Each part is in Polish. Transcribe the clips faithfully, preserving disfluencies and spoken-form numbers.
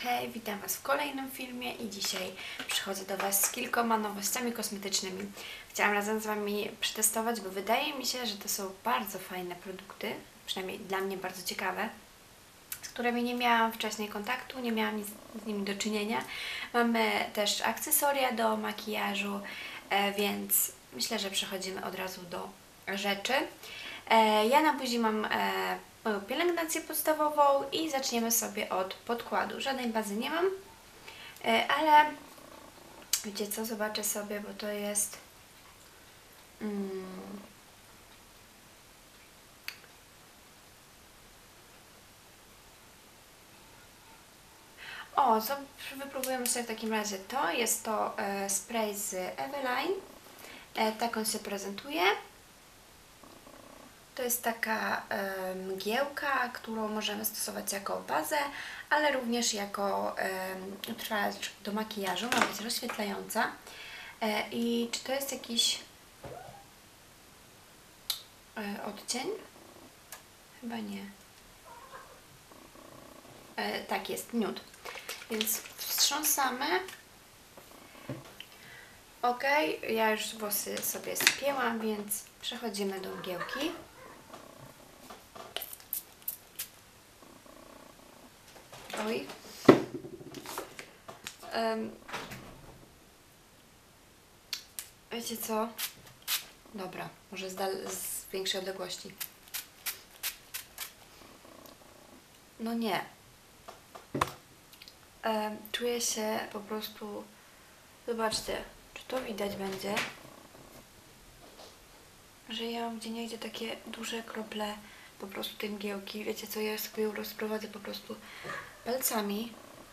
Hej, witam Was w kolejnym filmie i dzisiaj przychodzę do Was z kilkoma nowościami kosmetycznymi. Chciałam razem z Wami przetestować, bo wydaje mi się, że to są bardzo fajne produkty, przynajmniej dla mnie bardzo ciekawe, z którymi nie miałam wcześniej kontaktu, nie miałam nic z nimi do czynienia. Mamy też akcesoria do makijażu, e, więc myślę, że przechodzimy od razu do rzeczy. E, ja na buzi mam e, moją pielęgnację podstawową i zaczniemy sobie od podkładu. Żadnej bazy nie mam, e, ale wiecie co, zobaczę sobie, bo to jest mm, o, co wypróbujemy sobie w takim razie to. Jest to e, spray z Eveline. E, tak on się prezentuje. To jest taka e, mgiełka, którą możemy stosować jako bazę, ale również jako e, utrwalacz do makijażu. Ma być rozświetlająca. E, I czy to jest jakiś e, odcień? Chyba nie. E, tak, jest nude. Więc wstrząsamy. Ok, ja już włosy sobie spięłam, więc przechodzimy do mgiełki. Oj. Um, wiecie co? Dobra, może z, dal z większej odległości. No nie. Um, czuję się po prostu... Zobaczcie, czy to widać będzie, że ja mam gdzieniegdzie takie duże krople po prostu tej mgiełki. Wiecie co, ja sobie ją rozprowadzę po prostu palcami,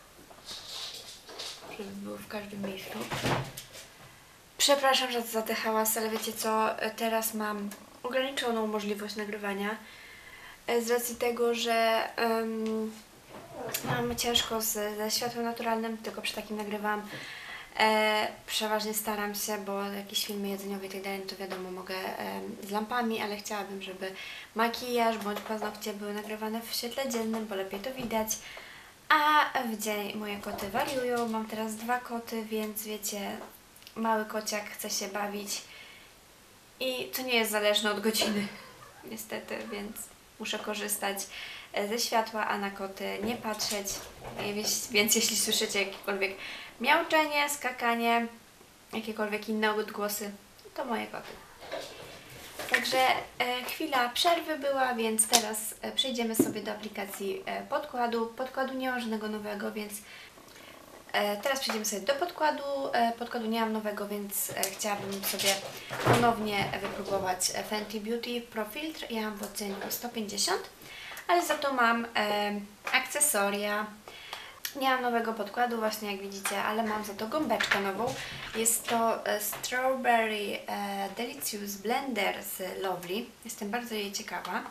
żeby było w każdym miejscu. Przepraszam za te hałasy, ale wiecie co, teraz mam ograniczoną możliwość nagrywania z racji tego, że um, mam ciężko z, ze światłem naturalnym, tylko przy takim nagrywam. E, przeważnie staram się, bo jakieś filmy jedzeniowe i tak dalej, to wiadomo, mogę e, z lampami, ale chciałabym, żeby makijaż bądź paznokcie były nagrywane w świetle dziennym, bo lepiej to widać. A w dzień moje koty wariują, mam teraz dwa koty, więc wiecie, mały kociak chce się bawić i to nie jest zależne od godziny, niestety, więc muszę korzystać ze światła, a na koty nie patrzeć. Więc jeśli słyszycie jakiekolwiek miauczenie, skakanie, jakiekolwiek inne odgłosy, to moje koty. Także e, chwila przerwy była, więc teraz e, przejdziemy sobie do aplikacji e, podkładu. Podkładu nie mam żadnego nowego, więc e, teraz przejdziemy sobie do podkładu. E, podkładu nie mam nowego, więc e, chciałabym sobie ponownie wypróbować Fenty Beauty Pro Filtr. Ja mam w odcieniu sto pięćdziesiąt, ale za to mam e, akcesoria. Nie mam nowego podkładu, właśnie jak widzicie, ale mam za to gąbeczkę nową. Jest to e, Strawberry e, Delicious Blender z Lovely. Jestem bardzo jej ciekawa.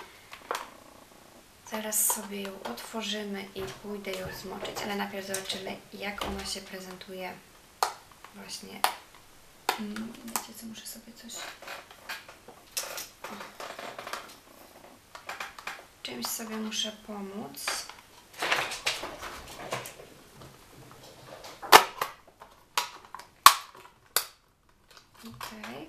Zaraz sobie ją otworzymy i pójdę ją zmoczyć, ale najpierw zobaczymy, jak ona się prezentuje właśnie. Hmm, wiecie co, muszę sobie coś... O. Czymś sobie muszę pomóc. Okej.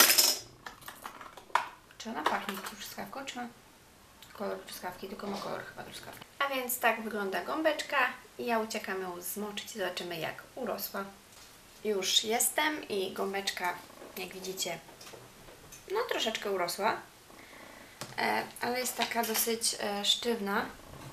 Czy ona pachnie truskawką, czy ma kolor truskawki? Tylko ma kolor chyba truskawki. A więc tak wygląda gąbeczka i ja uciekam ją zmoczyć i zobaczymy, jak urosła. Już jestem i gąbeczka, jak widzicie, no troszeczkę urosła, e, ale jest taka dosyć e, sztywna.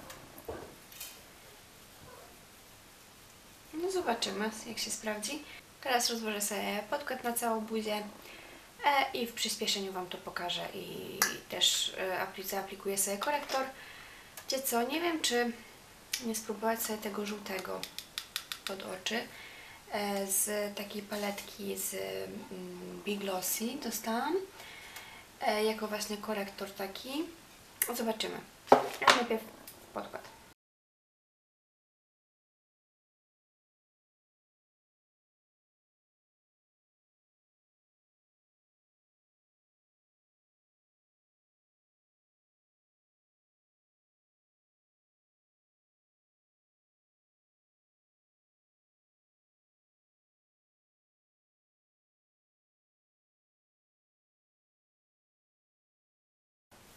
No zobaczymy, jak się sprawdzi. Teraz rozłożę sobie podkład na całą buzię e, i w przyspieszeniu Wam to pokażę i też e, zaaplikuję sobie korektor. Wiecie co, nie wiem, czy nie spróbować sobie tego żółtego pod oczy e, z takiej paletki z mm, Big Glossy dostałam e, jako właśnie korektor taki. Zobaczymy. Ale najpierw podkład.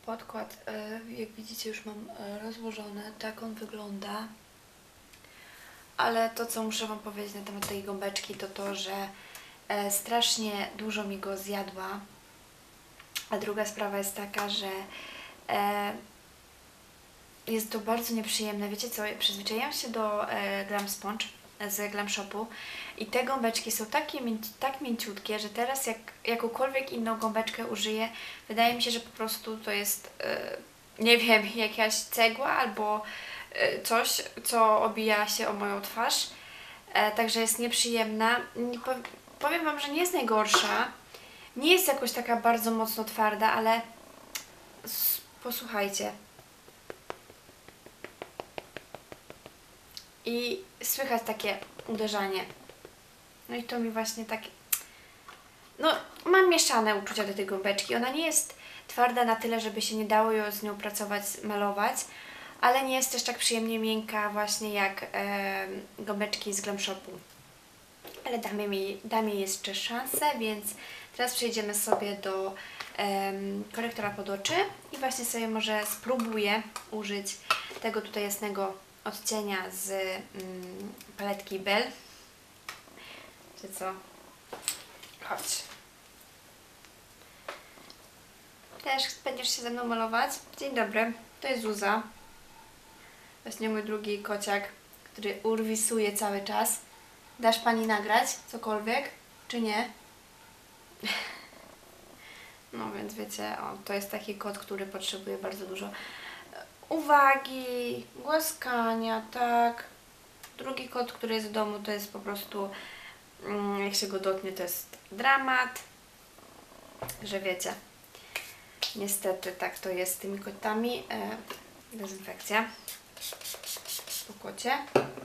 Podkład, jak widzicie, już mam rozłożony, tak on wygląda. Ale to, co muszę Wam powiedzieć na temat tej gąbeczki, to to, że strasznie dużo mi go zjadła. A druga sprawa jest taka, że jest to bardzo nieprzyjemne. Wiecie co, przyzwyczaiłam się do Glam Sponge z Glam Shopu i te gąbeczki są takie, tak mięciutkie, że teraz jak jakąkolwiek inną gąbeczkę użyję, wydaje mi się, że po prostu to jest, nie wiem, jakaś cegła albo coś, co obija się o moją twarz. Także jest nieprzyjemna. Powiem Wam, że nie jest najgorsza. Nie jest jakoś taka bardzo mocno twarda, ale posłuchajcie. I słychać takie uderzanie. No i to mi właśnie tak... No, mam mieszane uczucia do tej gąbeczki. Ona nie jest twarda na tyle, żeby się nie dało ją z nią pracować, malować, ale nie jest też tak przyjemnie miękka właśnie jak e, gąbeczki z Glam Shopu. Ale damy mi, damy jej jeszcze szansę, więc teraz przejdziemy sobie do e, korektora pod oczy i właśnie sobie może spróbuję użyć tego tutaj jasnego odcienia z mm, paletki Belle. Czy co? Chodź. Też będziesz się ze mną malować? Dzień dobry, to jest Zuza. Właśnie mój drugi kociak, który urwisuje cały czas. Dasz Pani nagrać cokolwiek, czy nie? No więc wiecie, o, to jest taki kot, który potrzebuje bardzo dużo uwagi, głaskania, tak. Drugi kot, który jest w domu, to jest po prostu, jak się go dotknie, to jest dramat. Że wiecie, niestety tak to jest z tymi kotami. E, dezynfekcja po kocie.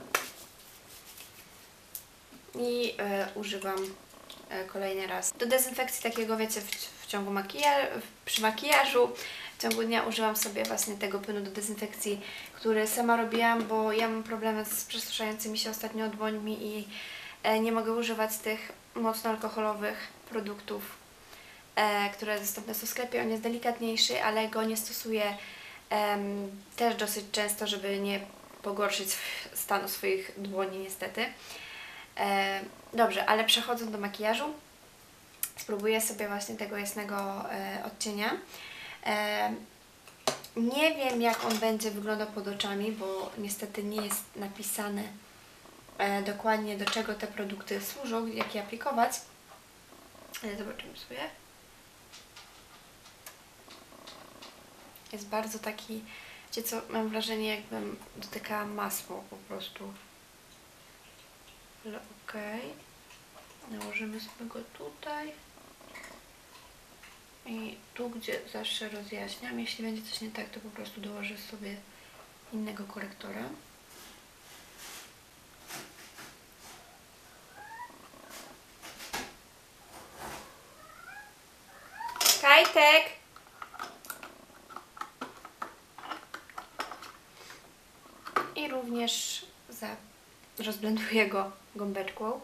I e, używam e, kolejny raz. Do dezynfekcji takiego, wiecie, w, w ciągu makijażu, przy makijażu, w ciągu dnia użyłam sobie właśnie tego płynu do dezynfekcji, który sama robiłam, bo ja mam problemy z przesuszającymi się ostatnio dłońmi i e, nie mogę używać tych mocno alkoholowych produktów, e, które dostępne są w sklepie. On jest delikatniejszy, ale go nie stosuję e, też dosyć często, żeby nie pogorszyć stanu swoich dłoni niestety. E, dobrze, ale przechodząc do makijażu, spróbuję sobie właśnie tego jasnego e, odcienia. E, nie wiem, jak on będzie wyglądał pod oczami, bo niestety nie jest napisane e, dokładnie, do czego te produkty służą, jak je aplikować. Ale zobaczymy sobie. Jest bardzo taki, wiecie co, mam wrażenie, jakbym dotykała masło po prostu. Ale okej. Okay. Nałożymy sobie go tutaj. I tu, gdzie zawsze rozjaśniam, jeśli będzie coś nie tak, to po prostu dołożę sobie innego korektora. Kajtek! I również za rozblenduję go gąbeczką.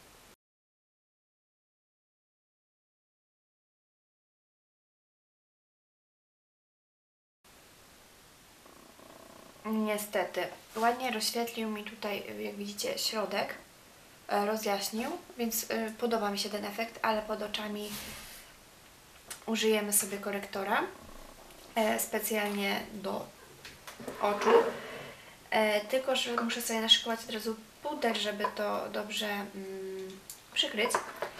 Niestety, ładnie rozświetlił mi tutaj, jak widzicie, środek, rozjaśnił, więc podoba mi się ten efekt, ale pod oczami użyjemy sobie korektora specjalnie do oczu. Tylko że muszę sobie naszykować od razu puder, żeby to dobrze mm, przykryć.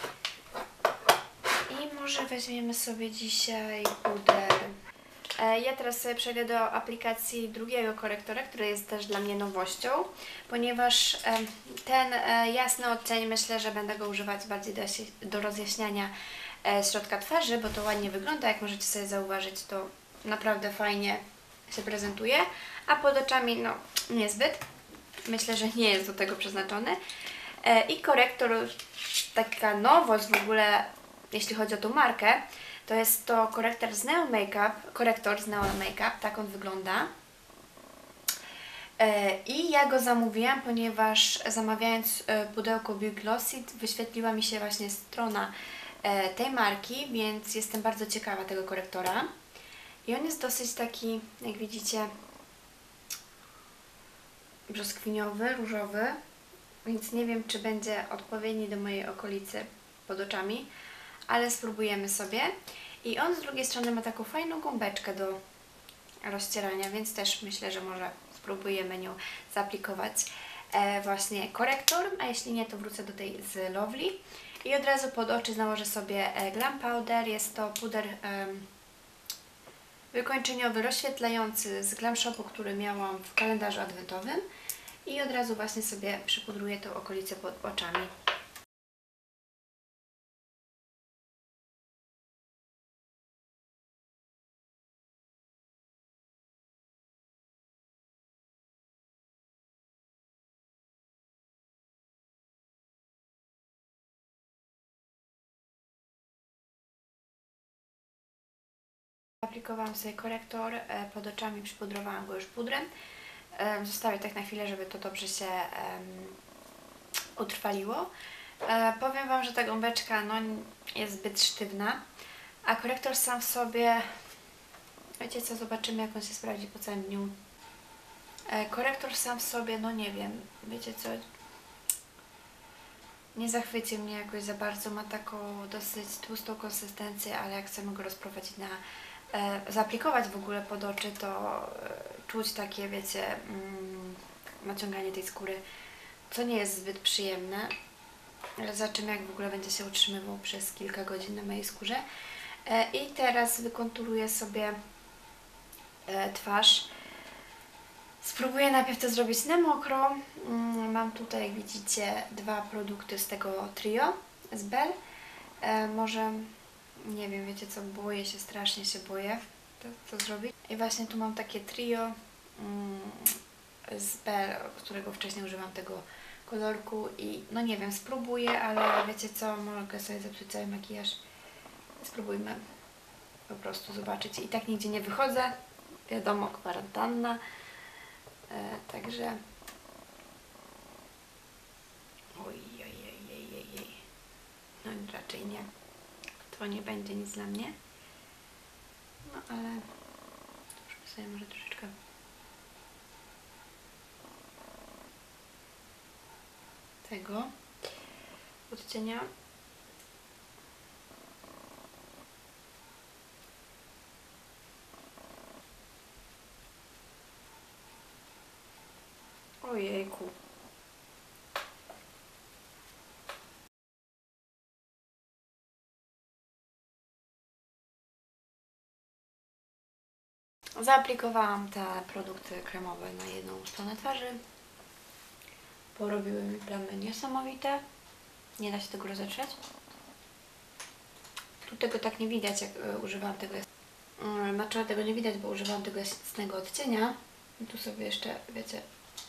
I może weźmiemy sobie dzisiaj puder. Ja teraz sobie przejdę do aplikacji drugiego korektora, który jest też dla mnie nowością, ponieważ ten jasny odcień, myślę, że będę go używać bardziej do, do rozjaśniania środka twarzy, bo to ładnie wygląda, jak możecie sobie zauważyć, to naprawdę fajnie się prezentuje, a pod oczami no niezbyt. Myślę, że nie jest do tego przeznaczony. I korektor, taka nowość w ogóle, jeśli chodzi o tą markę, to jest to korektor z Neo Makeup, korektor z Neo Makeup, tak on wygląda. I ja go zamówiłam, ponieważ zamawiając pudełko Big Glossy wyświetliła mi się właśnie strona tej marki, więc jestem bardzo ciekawa tego korektora. I on jest dosyć taki, jak widzicie, brzoskwiniowy, różowy, więc nie wiem, czy będzie odpowiedni do mojej okolicy pod oczami, ale spróbujemy sobie. I on z drugiej strony ma taką fajną gąbeczkę do rozcierania, więc też myślę, że może spróbujemy nią zaaplikować e, właśnie korektor, a jeśli nie, to wrócę do tej z Lovely. I od razu pod oczy nałożę sobie e, Glam Powder. Jest to puder e, wykończeniowy, rozświetlający z Glam Shopu, który miałam w kalendarzu adwentowym. I od razu właśnie sobie przypudruję tą okolicę pod oczami. Aplikowałam sobie korektor pod oczami, przypudrowałam go już pudrem. Zostawię tak na chwilę, żeby to dobrze się um, utrwaliło. E, powiem Wam, że ta gąbeczka no, jest zbyt sztywna, a korektor sam w sobie, wiecie co, zobaczymy jak on się sprawdzi po całym dniu. E, korektor sam w sobie, no nie wiem, wiecie co, nie zachwycił mnie jakoś za bardzo, ma taką dosyć tłustą konsystencję, ale jak chcemy go rozprowadzić na, e, zaaplikować w ogóle pod oczy, to e, czuć takie, wiecie, mm, naciąganie tej skóry, co nie jest zbyt przyjemne. Ale zobaczymy, jak w ogóle będzie się utrzymywał przez kilka godzin na mojej skórze. E, I teraz wykonturuję sobie e, twarz. Spróbuję najpierw to zrobić na mokro. Mm, mam tutaj, jak widzicie, dwa produkty z tego trio z Bell. E, może, nie wiem, wiecie co, boję się, strasznie się boję to, to zrobić. I właśnie tu mam takie trio mm, z Bell, którego wcześniej używam tego kolorku i no nie wiem, spróbuję, ale wiecie co, mogę sobie zepsuć cały makijaż. Spróbujmy po prostu zobaczyć. I tak nigdzie nie wychodzę, wiadomo, kwarantanna, e, także oj, oj, oj, oj, oj, oj. No raczej nie, to nie będzie nic dla mnie, no ale zróbmy sobie może troszeczkę tego odcienia. Ojejku. Zaaplikowałam te produkty kremowe na jedną stronę twarzy. Porobiły mi plamy niesamowite. Nie da się tego rozetrzeć. Tu tego tak nie widać, jak y, używam tego. Yy, znaczy tego nie widać, bo używam tego jasnego odcienia. I tu sobie jeszcze, wiecie,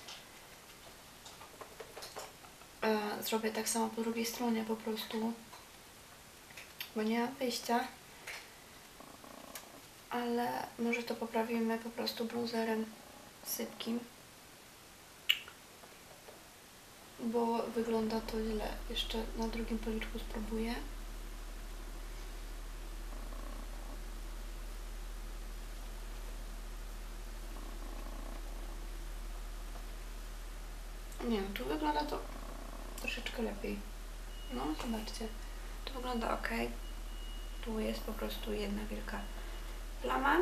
yy, zrobię tak samo po drugiej stronie po prostu, bo nie mam wyjścia. Ale może to poprawimy po prostu bronzerem sypkim, bo wygląda to źle. Jeszcze na drugim policzku spróbuję. Nie, tu wygląda to troszeczkę lepiej. No, zobaczcie. Tu wygląda ok. Tu jest po prostu jedna wielka plama.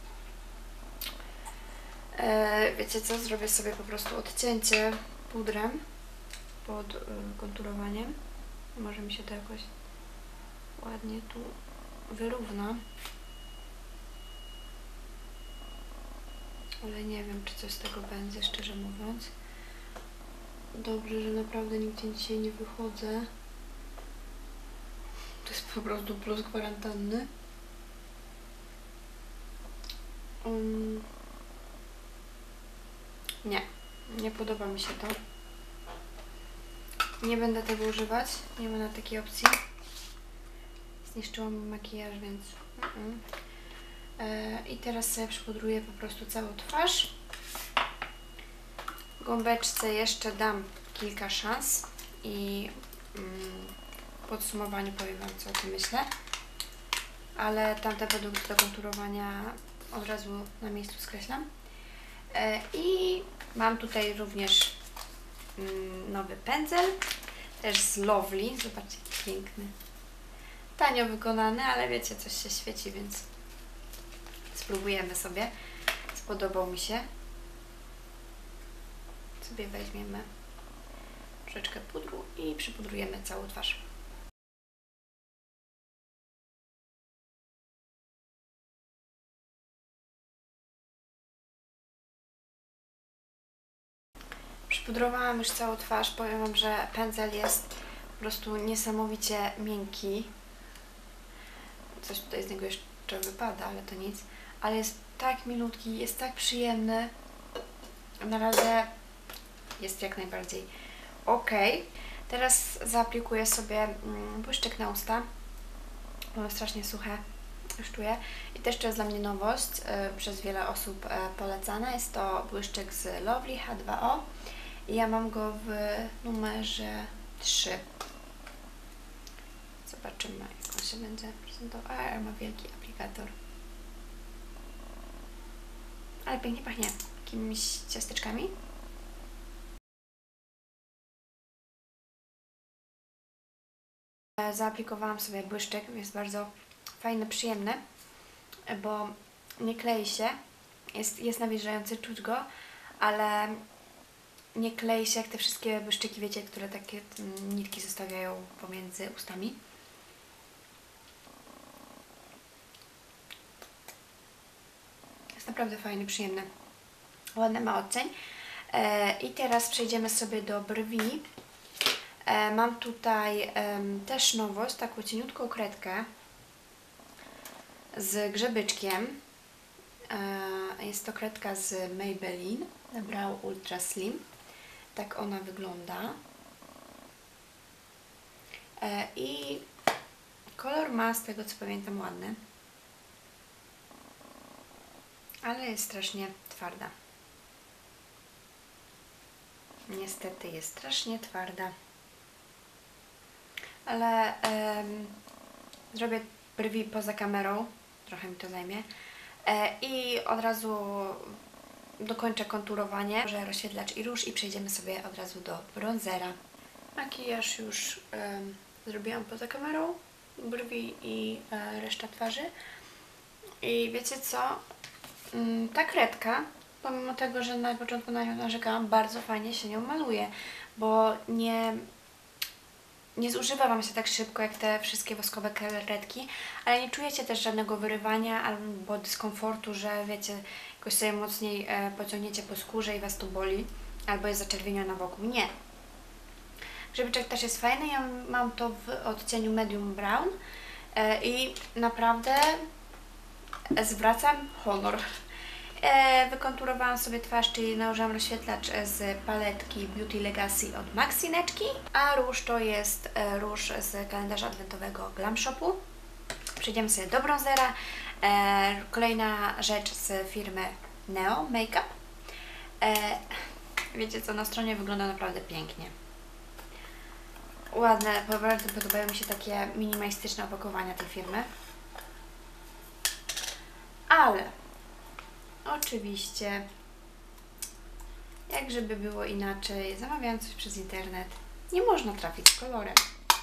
E, wiecie co? Zrobię sobie po prostu odcięcie pudrem pod y, konturowaniem. Może mi się to jakoś ładnie tu wyrówna. Ale nie wiem, czy coś z tego będzie, szczerze mówiąc. Dobrze, że naprawdę nigdzie dzisiaj nie wychodzę. To jest po prostu plus kwarantanny. Um, nie, nie podoba mi się to. Nie będę tego używać, nie ma na takiej opcji. Zniszczyłam mi makijaż, więc... Uh -uh. E, I teraz sobie przypudruję po prostu całą twarz. Gąbeczce jeszcze dam kilka szans i mm, w podsumowaniu powiem Wam, co o tym myślę. Ale tamte produkty do konturowania od razu na miejscu skreślam. E, I mam tutaj również mm, nowy pędzel, też z Lovely. Zobaczcie, jaki piękny. Tanio wykonany, ale wiecie, coś się świeci, więc spróbujemy sobie. Spodobał mi się. Sobie weźmiemy troszeczkę pudru i przypudrujemy całą twarz. Przypudrowałam już całą twarz. Powiem Wam, że pędzel jest po prostu niesamowicie miękki. Coś tutaj z niego jeszcze wypada, ale to nic. Ale jest tak milutki, jest tak przyjemny. Na razie jest jak najbardziej ok. Teraz zaaplikuję sobie błyszczyk na usta. Mam strasznie suche, już czuję. I też to jest dla mnie nowość, przez wiele osób polecana. Jest to błyszczyk z Lovely H dwa O. I ja mam go w numerze trzy. Zobaczymy, jak on się będzie prezentował. A, ma wielki aplikator. Ale pięknie pachnie jakimiś ciasteczkami. Zaaplikowałam sobie błyszczyk, jest bardzo fajny, przyjemny, bo nie klei się, jest, jest nawilżający, czuć go, ale nie klei się jak te wszystkie błyszczyki, wiecie, które takie nitki zostawiają pomiędzy ustami. Jest naprawdę fajny, przyjemny, ładny ma odcień. E, I teraz przejdziemy sobie do brwi. E, mam tutaj e, też nowość, taką cieniutką kredkę z grzebyczkiem. E, jest to kredka z Maybelline Brow Ultra Slim. Tak ona wygląda. E, I kolor ma, z tego co pamiętam, ładny. Ale jest strasznie twarda. Niestety jest strasznie twarda. Ale um, zrobię brwi poza kamerą. Trochę mi to zajmie. E, I od razu dokończę konturowanie. Może rozświetlacz i róż i przejdziemy sobie od razu do bronzera. Makijaż już um, zrobiłam poza kamerą. Brwi i e, reszta twarzy. I wiecie co? Um, ta kredka, pomimo tego, że na początku na nią narzekałam, bardzo fajnie się nią maluje, bo nie, nie zużywa Wam się tak szybko jak te wszystkie woskowe kredki, ale nie czujecie też żadnego wyrywania albo dyskomfortu, że wiecie, jakoś sobie mocniej e, pociągniecie po skórze i Was tu boli, albo jest zaczerwieniona wokół. Nie. Grzebyczek też jest fajny, ja mam to w odcieniu medium brown e, i naprawdę zwracam honor. E, wykonturowałam sobie twarz, czyli nałożyłam rozświetlacz z paletki Beauty Legacy od Maxineczki, a róż to jest e, róż z kalendarza adwentowego Glam Shopu. Przejdziemy sobie do bronzera. E, kolejna rzecz z firmy Neo Makeup. E, wiecie co, na stronie wygląda naprawdę pięknie. Ładne, bardzo podobają mi się takie minimalistyczne opakowania tej firmy. Ale oczywiście, jak żeby było inaczej, zamawiając coś przez internet, nie można trafić z kolorem.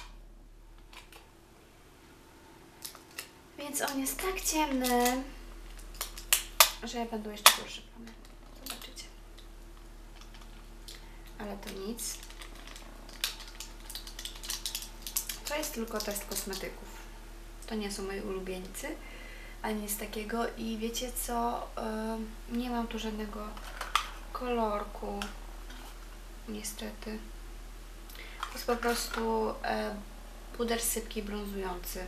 Więc on jest tak ciemny, że będą jeszcze gorsze plamy. Zobaczycie. Ale to nic. To jest tylko test kosmetyków. To nie są moi ulubieńcy, ani nic takiego. I wiecie co? Yy, nie mam tu żadnego kolorku. Niestety. To jest po prostu yy, puder sypki brązujący.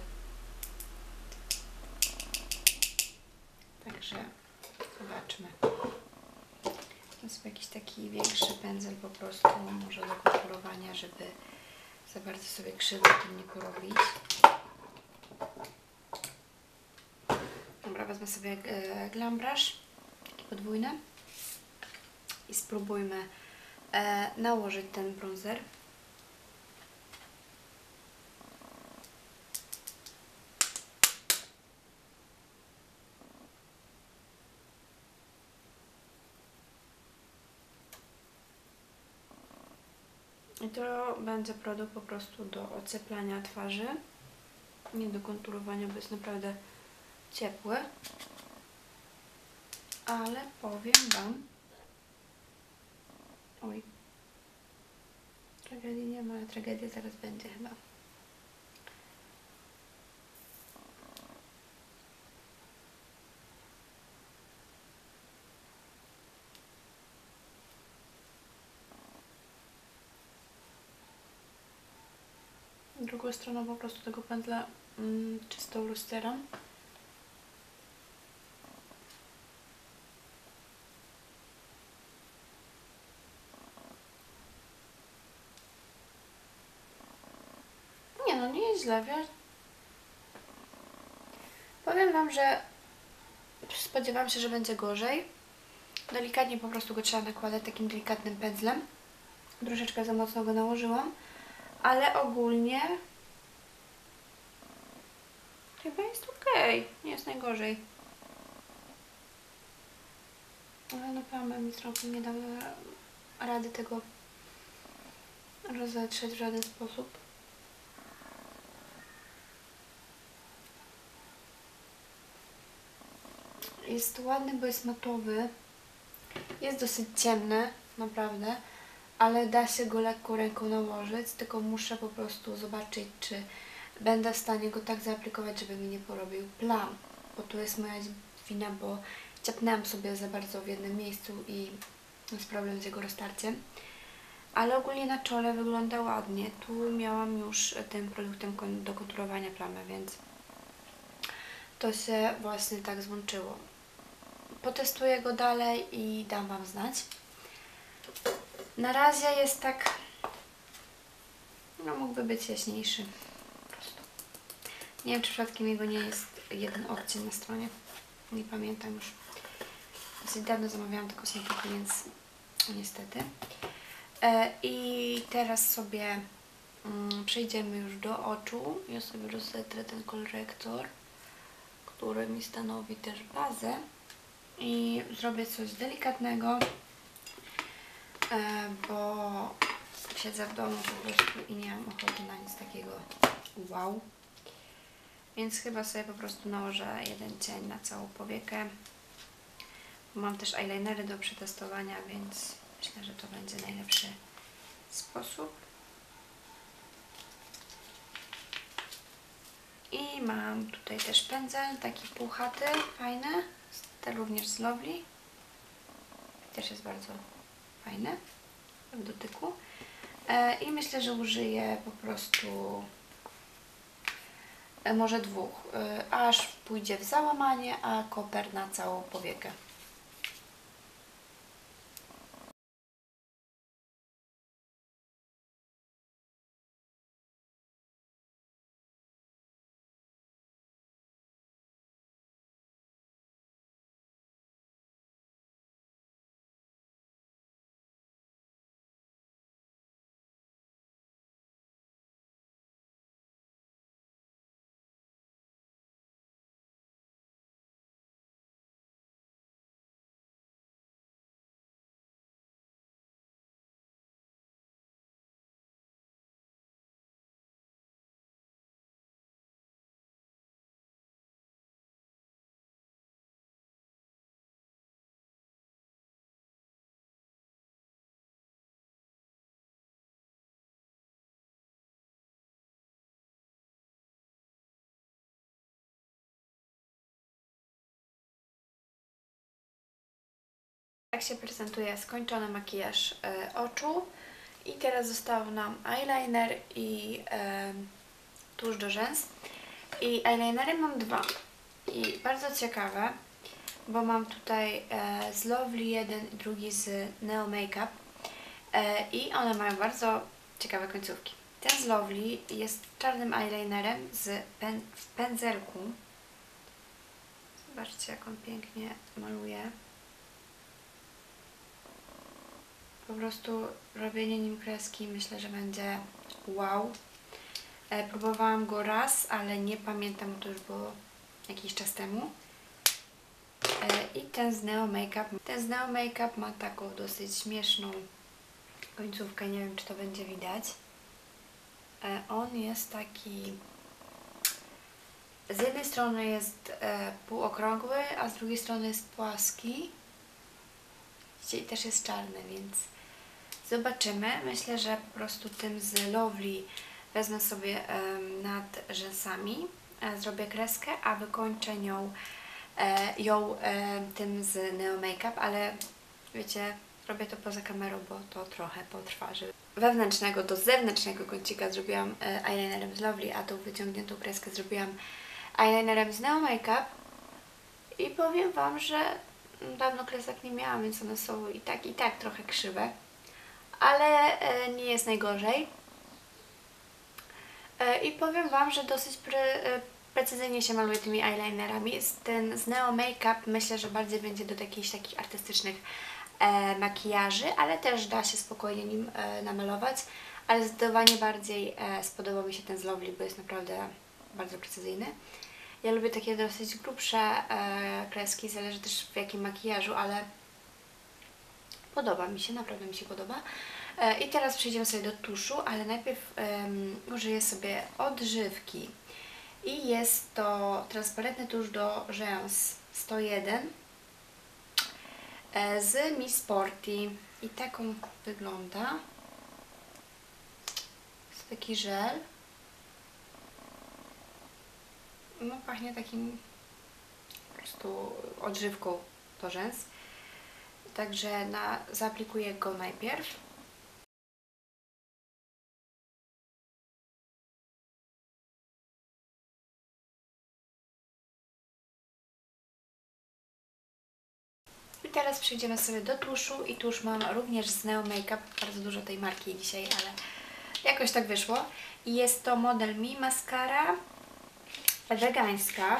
Także zobaczmy. To jest jakiś taki większy pędzel po prostu, może do konturowania, żeby za bardzo sobie krzywdy tym nie porobić. Dobra, wezmę sobie e, Glam Brush, taki podwójny, i spróbujmy e, nałożyć ten bronzer. I to będzie produkt po prostu do ocieplania twarzy, nie do konturowania, bo jest naprawdę ciepły. Ale powiem Wam... Oj. Tragedii nie ma, ale tragedia zaraz będzie chyba. Drugą stroną po prostu tego pędzla mm, czystą rozcieram. Nie no, nie jest źle, wiesz? Powiem Wam, że spodziewałam się, że będzie gorzej. Delikatnie po prostu go trzeba nakładać takim delikatnym pędzlem. Troszeczkę za mocno go nałożyłam, ale ogólnie chyba jest ok, nie jest najgorzej. Ale naprawdę mi trochę nie dały rady tego rozetrzeć w żaden sposób. Jest ładny, bo jest matowy. Jest dosyć ciemny, naprawdę, ale da się go lekko ręką nałożyć, tylko muszę po prostu zobaczyć, czy będę w stanie go tak zaaplikować, żeby mi nie porobił plam. Bo tu jest moja wina, bo ciapnęłam sobie za bardzo w jednym miejscu i jest problem z jego roztarciem. Ale ogólnie na czole wygląda ładnie. Tu miałam już tym produktem do konturowania plamy, więc to się właśnie tak złączyło. Potestuję go dalej i dam Wam znać. Na razie jest tak... No mógłby być jaśniejszy. Po prostu. Nie wiem, czy przypadkiem jego nie jest jeden odcień na stronie. Nie pamiętam już. Dosyć dawno zamawiałam te kosmetyki, więc niestety. E, I teraz sobie mm, przejdziemy już do oczu. Ja sobie rozetrę ten korektor, który mi stanowi też bazę. I zrobię coś delikatnego, e, bo siedzę w domu po prostu i nie mam ochoty na nic takiego wow. Więc chyba sobie po prostu nałożę jeden cień na całą powiekę. Mam też eyelinery do przetestowania, więc myślę, że to będzie najlepszy sposób. I mam tutaj też pędzel, taki puchaty, fajny, ten również z Lovely. Też jest bardzo fajny w dotyku. E, I myślę, że użyję po prostu e, może dwóch, e, aż pójdzie w załamanie, a koper na całą powiekę. Tak się prezentuje skończony makijaż e, oczu. I teraz został nam eyeliner i e, tusz do rzęs. I eyelinery mam dwa. I bardzo ciekawe, bo mam tutaj e, z Lovely jeden i drugi z Neo Makeup. E, I one mają bardzo ciekawe końcówki. Ten z Lovely jest czarnym eyelinerem z pen, w pędzelku. Zobaczcie, jak on pięknie maluje. Po prostu robienie nim kreski myślę, że będzie wow. E, próbowałam go raz, ale nie pamiętam, to już było jakiś czas temu. E, I ten z Neo Makeup. Ten z Neo Makeup ma taką dosyć śmieszną końcówkę, nie wiem czy to będzie widać. E, on jest taki... Z jednej strony jest e, półokrągły, a z drugiej strony jest płaski. I też jest czarny, więc zobaczymy. Myślę, że po prostu tym z Lovely wezmę sobie e, nad rzęsami, e, zrobię kreskę, a wykończę nią, e, ją e, tym z Neo Makeup, ale wiecie, robię to poza kamerą, bo to trochę potrwa. Żeby... Wewnętrznego do zewnętrznego kącika zrobiłam e, eyelinerem z Lovely, a tą wyciągniętą kreskę zrobiłam eyelinerem z Neo Makeup i powiem Wam, że dawno kresek nie miałam, więc one są i tak, i tak trochę krzywe, ale e, nie jest najgorzej. E, I powiem Wam, że dosyć pre, e, precyzyjnie się maluje tymi eyelinerami. Ten z Neo Makeup myślę, że bardziej będzie do jakichś takich artystycznych e, makijaży, ale też da się spokojnie nim e, namalować, ale zdecydowanie bardziej e, spodobał mi się ten z Lovely, bo jest naprawdę bardzo precyzyjny. Ja lubię takie dosyć grubsze e, kreski, zależy też w jakim makijażu, ale podoba mi się, naprawdę mi się podoba. E, I teraz przejdziemy sobie do tuszu, ale najpierw um, użyję sobie odżywki. I jest to transparentny tusz do rzęs sto jeden e, z Miss Sporty. I tak on wygląda. Jest taki żel. No pachnie takim po prostu odżywką do rzęs. Także na, zaaplikuję go najpierw. I teraz przejdziemy sobie do tuszu i tusz mam również z Neo Makeup. Bardzo dużo tej marki dzisiaj, ale jakoś tak wyszło. I jest to Model Me Mascara wegańska.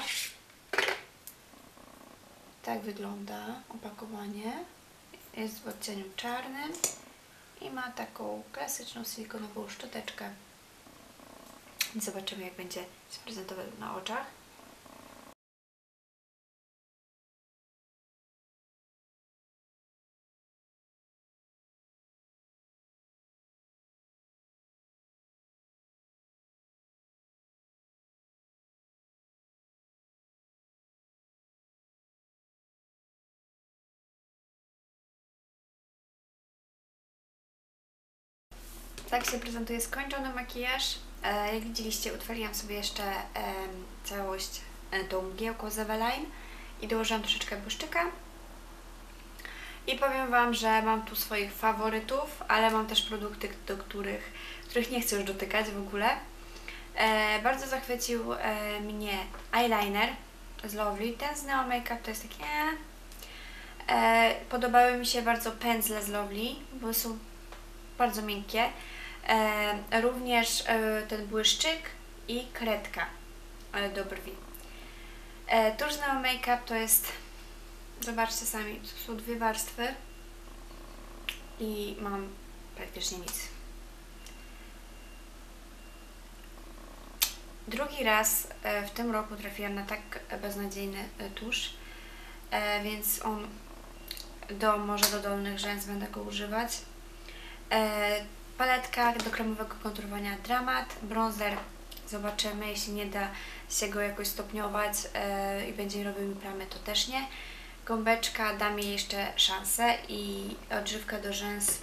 Tak wygląda opakowanie. Jest w odcieniu czarnym i ma taką klasyczną silikonową szczoteczkę. Zobaczymy, jak będzie się prezentować na oczach. Tak się prezentuje skończony makijaż. E, jak widzieliście, utrwaliłam sobie jeszcze e, całość e, tą mgiełką z Eveline i dołożyłam troszeczkę błyszczyka. I powiem Wam, że mam tu swoich faworytów, ale mam też produkty, do których, których nie chcę już dotykać w ogóle. E, bardzo zachwycił e, mnie eyeliner z Lovely. Ten z Neo Makeup to jest taki e. E, podobały mi się bardzo pędzle z Lovely, bo są bardzo miękkie. E, również e, ten błyszczyk i kredka e, do brwi. E, tuż z Neo Makeup to jest, zobaczcie sami, to są dwie warstwy i mam praktycznie nic. Drugi raz e, w tym roku trafiłam na tak beznadziejny e, tusz, e, więc on do, może do dolnych rzęs będę go używać. E, paletka do kremowego konturowania Dramat, bronzer zobaczymy, jeśli nie da się go jakoś stopniować e, i będzie robił mi plamy, to też nie. Gąbeczka, dam jej jeszcze szansę i odżywka do rzęs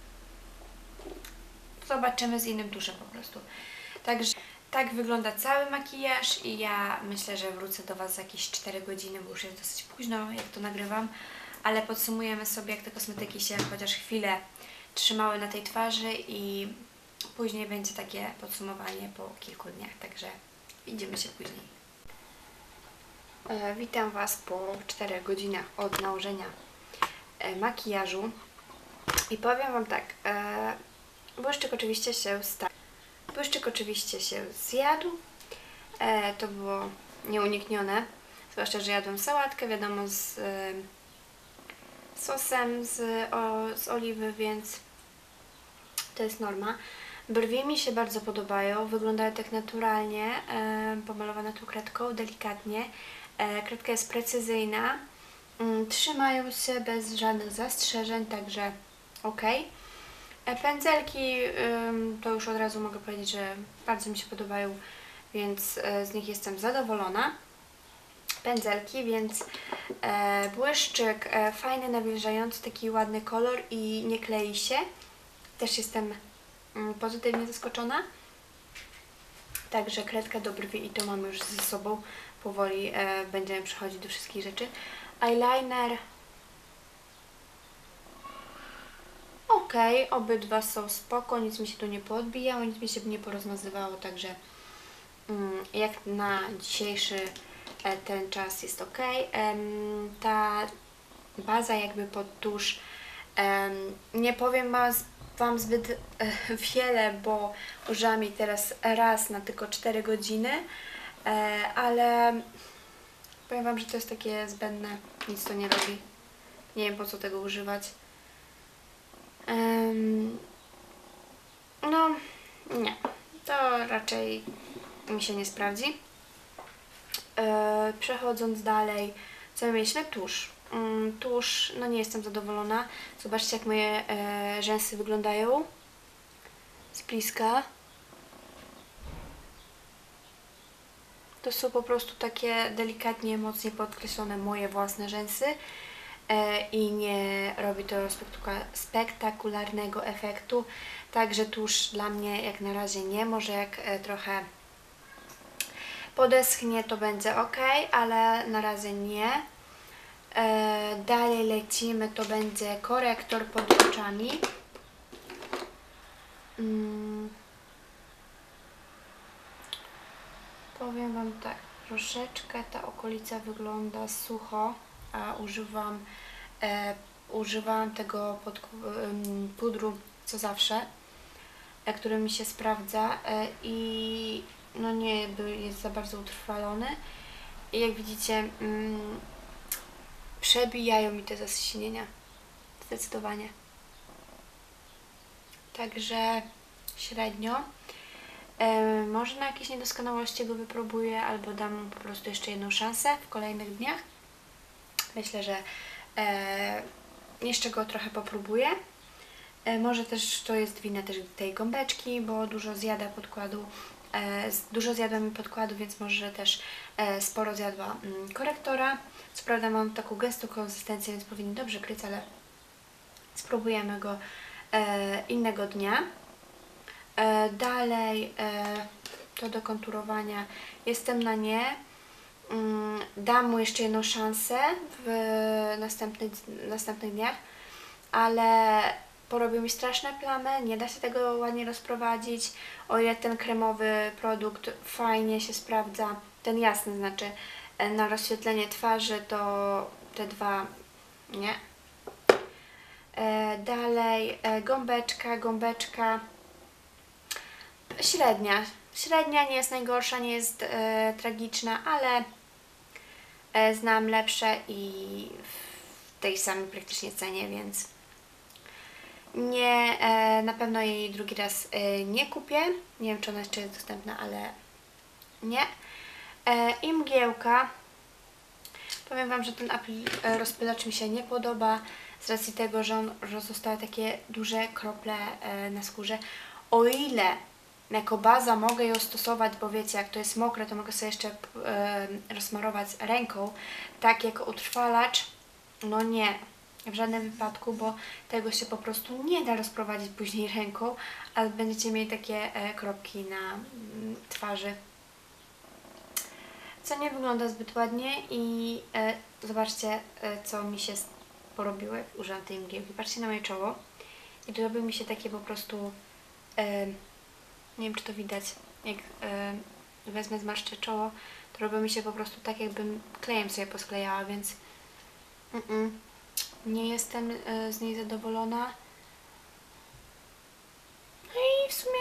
zobaczymy z innym tuszem po prostu. Także tak wygląda cały makijaż i ja myślę, że wrócę do Was za jakieś cztery godziny, bo już jest dosyć późno, jak to nagrywam, ale podsumujemy sobie, jak te kosmetyki się chociaż chwilę trzymały na tej twarzy i później będzie takie podsumowanie po kilku dniach, także widzimy się później. E, witam Was po czterech godzinach od nałożenia e, makijażu i powiem Wam tak, e, błyszczyk oczywiście się stał. Błyszczyk oczywiście się zjadł, e, to było nieuniknione, zwłaszcza, że jadłam sałatkę, wiadomo, z e, sosem z, o, z oliwy, więc to jest norma. Brwi mi się bardzo podobają, wyglądają tak naturalnie, e, pomalowane tu kredką, delikatnie. E, kredka jest precyzyjna, mm, trzymają się bez żadnych zastrzeżeń, także ok. E, pędzelki ym, to już od razu mogę powiedzieć, że bardzo mi się podobają, więc e, z nich jestem zadowolona. Pędzelki, więc e, błyszczyk e, fajny, nawilżający, taki ładny kolor i nie klei się. Też jestem mm, pozytywnie zaskoczona. Także kredka do brwi i to mamy już ze sobą. Powoli e, będziemy przechodzić do wszystkich rzeczy. Eyeliner. Ok, obydwa są spoko, nic mi się tu nie poodbijało, nic mi się nie porozmazywało, także mm, jak na dzisiejszy e, ten czas jest ok. Em, ta baza jakby pod tusz, em, nie powiem Wam, wam zbyt e, wiele, bo użyłam jej teraz raz na tylko cztery godziny, e, ale powiem Wam, że to jest takie zbędne, nic to nie robi. Nie wiem, po co tego używać. Um, no, nie. To raczej mi się nie sprawdzi. E, przechodząc dalej, co my mieliśmy? Tusz. Um, tusz, no nie jestem zadowolona. Zobaczcie, jak moje e, rzęsy wyglądają z bliska. To są po prostu takie delikatnie, mocniej podkreślone moje własne rzęsy e, i nie robi to spektakularnego efektu. Także tusz dla mnie jak na razie nie. Może jak e, trochę podeschnie, to będzie ok, ale na razie nie. E, dalej lecimy, to będzie korektor pod oczami. Hmm. Powiem Wam tak, troszeczkę ta okolica wygląda sucho, a używam, e, używałam tego pod, um, pudru co zawsze, e, który mi się sprawdza e, i no nie jest za bardzo utrwalony. I jak widzicie, mm, przebijają mi te zaschnienia, zdecydowanie. Także średnio. E, może na jakieś niedoskonałości go wypróbuję, albo dam mu po prostu jeszcze jedną szansę w kolejnych dniach. Myślę, że e, jeszcze go trochę popróbuję. E, może też to jest wina też tej gąbeczki, bo dużo zjada podkładu. E, dużo zjadła mi podkładu, więc może też e, sporo zjadła mm, korektora. Co prawda mam taką gęstą konsystencję, więc powinien dobrze kryć, ale spróbujemy go e, innego dnia. E, dalej e, to do konturowania jestem na nie. Mm, dam mu jeszcze jedną szansę w następnych, następnych dniach, ale porobił mi straszne plamy, nie da się tego ładnie rozprowadzić. O ile ten kremowy produkt fajnie się sprawdza, ten jasny znaczy, e, na rozświetlenie twarzy, to te dwa nie. E, dalej e, gąbeczka, gąbeczka średnia. Średnia nie jest najgorsza, nie jest e, tragiczna, ale e, znam lepsze i w tej samej praktycznie cenie, więc nie, e, na pewno jej drugi raz e, nie kupię. Nie wiem, czy ona jeszcze jest dostępna, ale nie. E, I mgiełka. Powiem Wam, że ten apl- rozpylacz mi się nie podoba z racji tego, że on zostały takie duże krople e, na skórze. O ile jako baza mogę ją stosować, bo wiecie, jak to jest mokre, to mogę sobie jeszcze e, rozsmarować ręką, tak jako utrwalacz, no nie, w żadnym wypadku, bo tego się po prostu nie da rozprowadzić później ręką, a będziecie mieli takie e, kropki na mm, twarzy, co nie wygląda zbyt ładnie i e, zobaczcie, e, co mi się porobiło, jak użyłam tej mgiełki. Patrzcie na moje czoło i tu robią mi się takie po prostu, e, nie wiem, czy to widać, jak e, wezmę, zmarszczę czoło, to robią mi się po prostu tak, jakbym klejem sobie posklejała, więc mm -mm, nie jestem e, z niej zadowolona. No i w sumie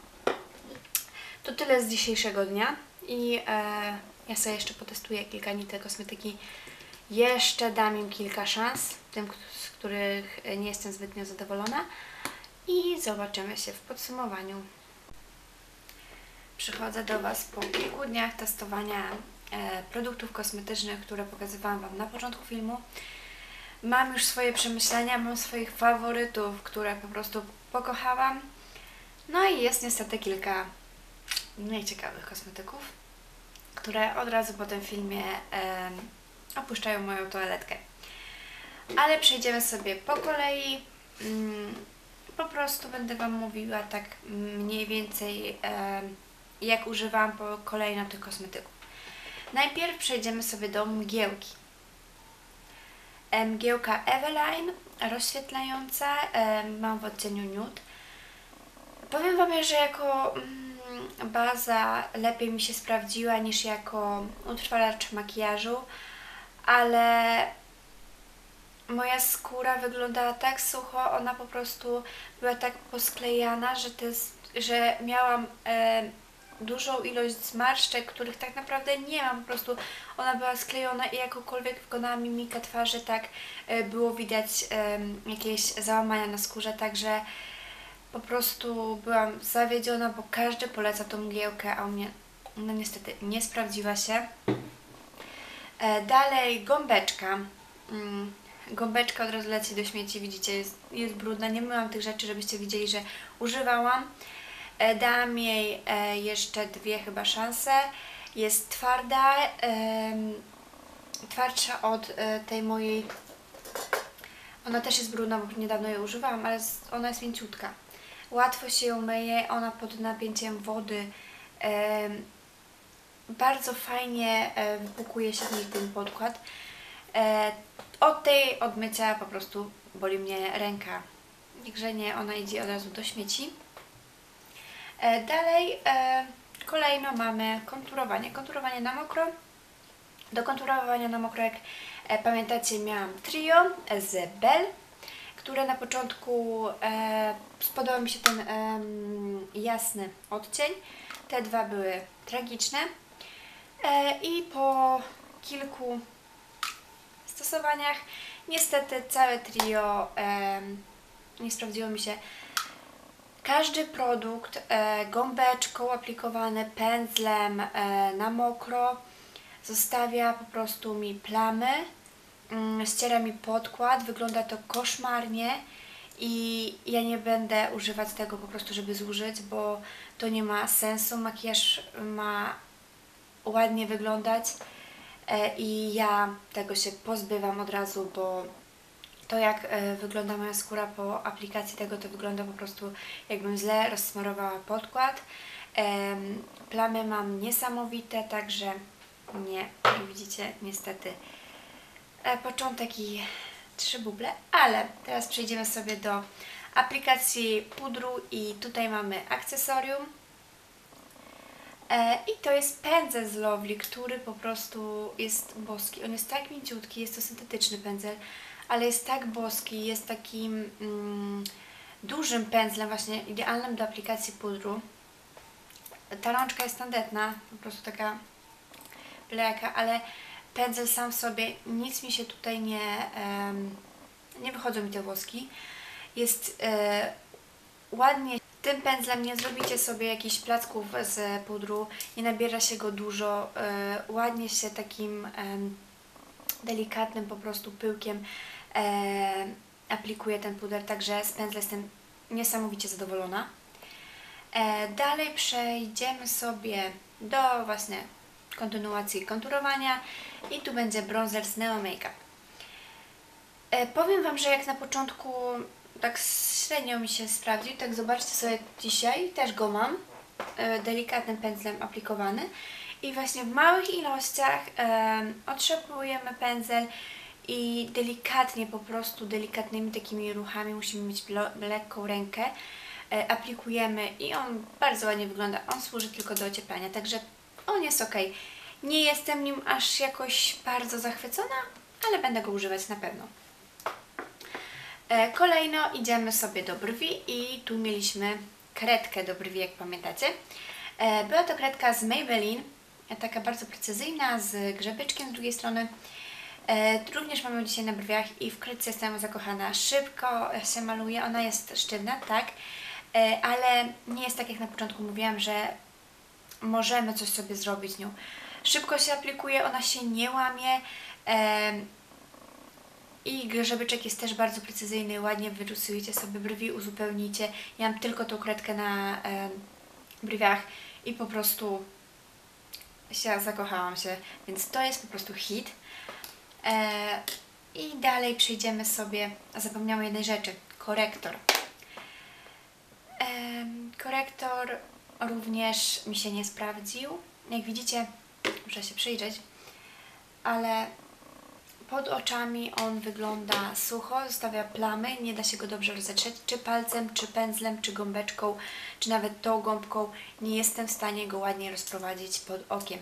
to tyle z dzisiejszego dnia i e, ja sobie jeszcze potestuję kilka nitek kosmetyki. Jeszcze dam im kilka szans, tym, z których nie jestem zbytnio zadowolona i zobaczymy się w podsumowaniu. Przychodzę do Was po kilku dniach testowania e, produktów kosmetycznych, które pokazywałam Wam na początku filmu. Mam już swoje przemyślenia, mam swoich faworytów, które po prostu pokochałam. No i jest niestety kilka mniej ciekawych kosmetyków, które od razu po tym filmie e, opuszczają moją toaletkę. Ale przejdziemy sobie po kolei. Mm, po prostu będę Wam mówiła tak mniej więcej e, jak używałam po kolejno tych kosmetyków. Najpierw przejdziemy sobie do mgiełki. E, mgiełka Eveline rozświetlająca, e, mam w odcieniu Nude. Powiem Wam, że jako mm, baza lepiej mi się sprawdziła niż jako utrwalacz makijażu, ale moja skóra wyglądała tak sucho, ona po prostu była tak posklejana, że, to jest, że miałam e, dużą ilość zmarszczek, których tak naprawdę nie mam, po prostu ona była sklejona i jakokolwiek wykonałam mimikę twarzy, tak e, było widać e, jakieś załamania na skórze, także po prostu byłam zawiedziona, bo każdy poleca tą mgiełkę, a u mnie no niestety nie sprawdziła się. E, dalej gąbeczka. Mm, gąbeczka od razu leci do śmieci, widzicie, jest, jest brudna. Nie myłam tych rzeczy, żebyście widzieli, że używałam. E, dałam jej e, jeszcze dwie chyba szanse. Jest twarda, e, twardsza od e, tej mojej. Ona też jest brudna, bo niedawno jej używałam, ale ona jest mięciutka. Łatwo się ją myje, ona pod napięciem wody e, bardzo fajnie e, wypłukuje się z niej ten podkład. E, od tej odmycia po prostu boli mnie ręka, także nie, ona idzie od razu do śmieci. E, dalej e, kolejno mamy konturowanie, konturowanie na mokro. Do konturowania na mokro, jak e, pamiętacie, miałam trio z Belle, które na początku e, spodobał mi się ten e, jasny odcień. Te dwa były tragiczne e, i po kilku stosowaniach niestety całe trio e, nie sprawdziło mi się. Każdy produkt e, gąbeczką aplikowany pędzlem e, na mokro zostawia po prostu mi plamy, mm, ściera mi podkład, wygląda to koszmarnie i ja nie będę używać tego po prostu, żeby zużyć, bo to nie ma sensu. Makijaż ma ładnie wyglądać e, i ja tego się pozbywam od razu, bo to jak e, wygląda moja skóra po aplikacji tego, to wygląda po prostu jakbym źle rozsmarowała podkład. E, plamy mam niesamowite, także nie, jak widzicie, niestety e, początek i trzy buble, ale teraz przejdziemy sobie do aplikacji pudru i tutaj mamy akcesorium. E, I to jest pędzel z Lovely, który po prostu jest boski. On jest tak mięciutki, jest to syntetyczny pędzel, ale jest tak boski, jest takim mm, dużym pędzlem, właśnie idealnym do aplikacji pudru. Ta rączka jest tandetna, po prostu taka bleka, ale pędzel sam w sobie, nic mi się tutaj nie, um, nie wychodzą mi te włoski. Jest e, ładnie. Tym pędzlem nie zrobicie sobie jakichś placków z pudru, nie nabiera się go dużo, e, ładnie się takim e, delikatnym po prostu pyłkiem e, aplikuje ten puder, także z pędzla jestem niesamowicie zadowolona. E, dalej przejdziemy sobie do właśnie kontynuacji konturowania i tu będzie bronzer z Neo Makeup. E, powiem Wam, że jak na początku tak średnio mi się sprawdził, tak zobaczcie sobie dzisiaj, też go mam, e, delikatnym pędzlem aplikowany i właśnie w małych ilościach e, otrzepujemy pędzel i delikatnie, po prostu delikatnymi takimi ruchami, musimy mieć lekką rękę, e, aplikujemy i on bardzo ładnie wygląda, on służy tylko do ocieplania, także on jest ok. Nie jestem nim aż jakoś bardzo zachwycona, ale będę go używać na pewno. E, kolejno idziemy sobie do brwi i tu mieliśmy kredkę do brwi, jak pamiętacie. E, była to kredka z Maybelline, taka bardzo precyzyjna, z grzebyczkiem z drugiej strony. E, również mamy ją dzisiaj na brwiach i w kredce jestem zakochana. Szybko się maluje, ona jest sztywna, tak, e, ale nie jest tak jak na początku mówiłam, że możemy coś sobie zrobić nią. Szybko się aplikuje, ona się nie łamie. E, I żebyczek jest też bardzo precyzyjny, ładnie wyrysujecie sobie brwi, uzupełnicie. Ja mam tylko tą kredkę na e, brwiach i po prostu się zakochałam się, więc to jest po prostu hit. E, I dalej przejdziemy sobie, zapomniałam jednej rzeczy, korektor. E, korektor również mi się nie sprawdził. Jak widzicie, muszę się przyjrzeć, ale pod oczami on wygląda sucho, zostawia plamy, nie da się go dobrze rozetrzeć, czy palcem, czy pędzlem, czy gąbeczką, czy nawet tą gąbką. Nie jestem w stanie go ładnie rozprowadzić pod okiem.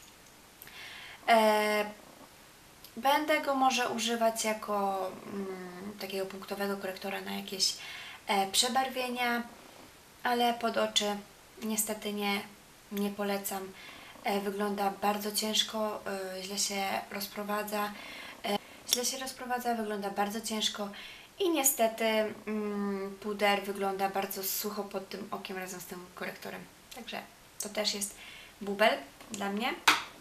E, będę go może używać jako mm, takiego punktowego korektora na jakieś e, przebarwienia, ale pod oczy niestety nie, nie polecam. E, wygląda bardzo ciężko, e, źle się rozprowadza. Źle się rozprowadza, wygląda bardzo ciężko i niestety mm, puder wygląda bardzo sucho pod tym okiem razem z tym korektorem. Także to też jest bubel dla mnie.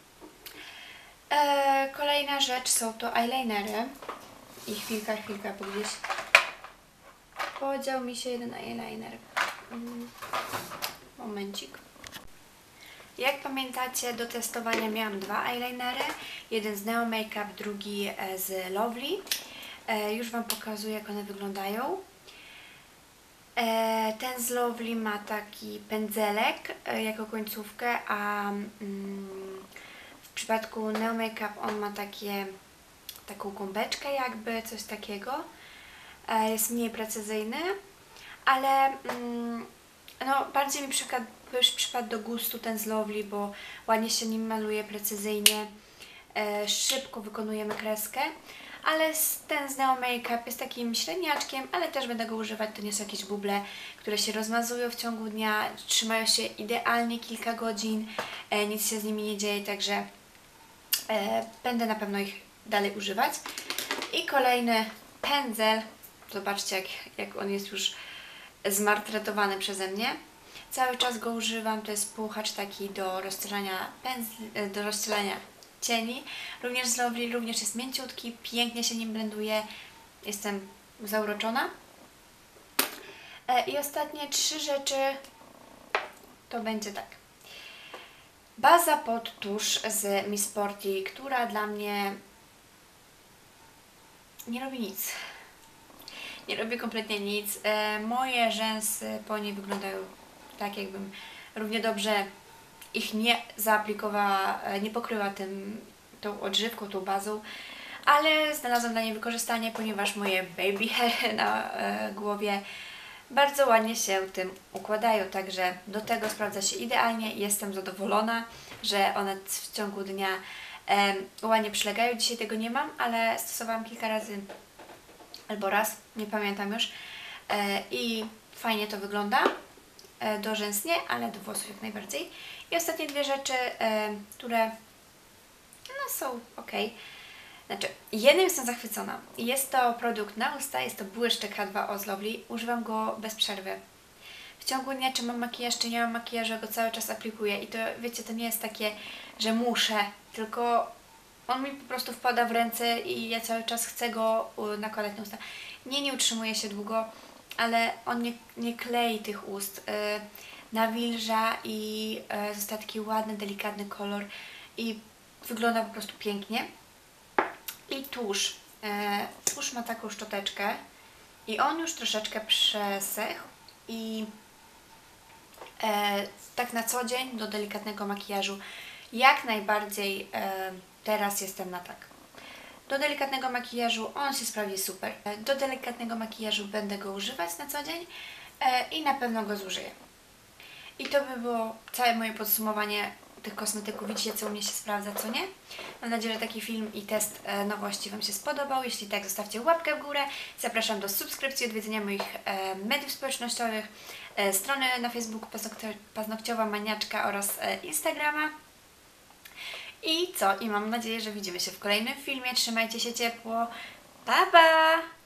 E, kolejna rzecz są to eyelinery. I chwilka, chwilka, bo gdzieś podział mi się jeden eyeliner. Mm, momencik. Jak pamiętacie, do testowania miałam dwa eyelinery. Jeden z Neo Makeup, drugi z Lovely. E, już Wam pokazuję, jak one wyglądają. E, ten z Lovely ma taki pędzelek e, jako końcówkę, a mm, w przypadku Neo Makeup on ma takie, taką gąbeczkę jakby, coś takiego. E, jest mniej precyzyjny, ale mm, no, bardziej mi przypadł, przypadł do gustu ten z Lovely, bo ładnie się nim maluje, precyzyjnie, e, szybko wykonujemy kreskę, ale ten z Neo Makeup jest takim średniaczkiem, ale też będę go używać. To nie są jakieś buble, które się rozmazują w ciągu dnia, trzymają się idealnie kilka godzin, e, nic się z nimi nie dzieje, także e, będę na pewno ich dalej używać. I kolejny pędzel, zobaczcie jak, jak on jest już zmartretowany przeze mnie. Cały czas go używam, to jest puchacz taki do rozcielania pędzli, do rozcielania cieni. Również z Lovely, również jest mięciutki, pięknie się nim blenduje. Jestem zauroczona. I ostatnie trzy rzeczy to będzie tak. Baza pod tusz z Miss Sporty, która dla mnie nie robi nic. Nie robi kompletnie nic. E, moje rzęsy po niej wyglądają tak, jakbym równie dobrze ich nie zaaplikowała, nie pokryła tym, tą odżywką, tą bazą, ale znalazłam dla niej wykorzystanie, ponieważ moje baby hair na e, głowie bardzo ładnie się tym układają, także do tego sprawdza się idealnie. Jestem zadowolona, że one w ciągu dnia e, ładnie przylegają. Dzisiaj tego nie mam, ale stosowałam kilka razy albo raz, nie pamiętam już, e, i fajnie to wygląda. E, do rzęs nie, ale do włosów jak najbardziej. I ostatnie dwie rzeczy, e, które no, są ok. Znaczy, jednym jestem zachwycona. Jest to produkt na usta, jest to błyszczyk H dwa O z Lovely. Używam go bez przerwy. W ciągu dnia, czy mam makijaż, czy nie mam makijażu, go cały czas aplikuję. I to, wiecie, to nie jest takie, że muszę, tylko on mi po prostu wpada w ręce i ja cały czas chcę go nakładać na usta. Nie, nie utrzymuje się długo, ale on nie, nie klei tych ust. Yy, nawilża i yy, zostaje taki ładny, delikatny kolor i wygląda po prostu pięknie. I tusz. Yy, tusz ma taką szczoteczkę i on już troszeczkę przesechł i yy, tak na co dzień do delikatnego makijażu jak najbardziej yy, teraz jestem na tak. Do delikatnego makijażu on się sprawdzi super. Do delikatnego makijażu będę go używać na co dzień e, i na pewno go zużyję. I to by było całe moje podsumowanie tych kosmetyków. Widzicie, co u mnie się sprawdza, co nie. Mam nadzieję, że taki film i test e, nowości Wam się spodobał. Jeśli tak, zostawcie łapkę w górę. Zapraszam do subskrypcji, odwiedzenia moich e, mediów społecznościowych, e, strony na Facebooku Paznokciowa Maniaczka oraz e, Instagrama. I co? I mam nadzieję, że widzimy się w kolejnym filmie. Trzymajcie się ciepło. Pa, pa!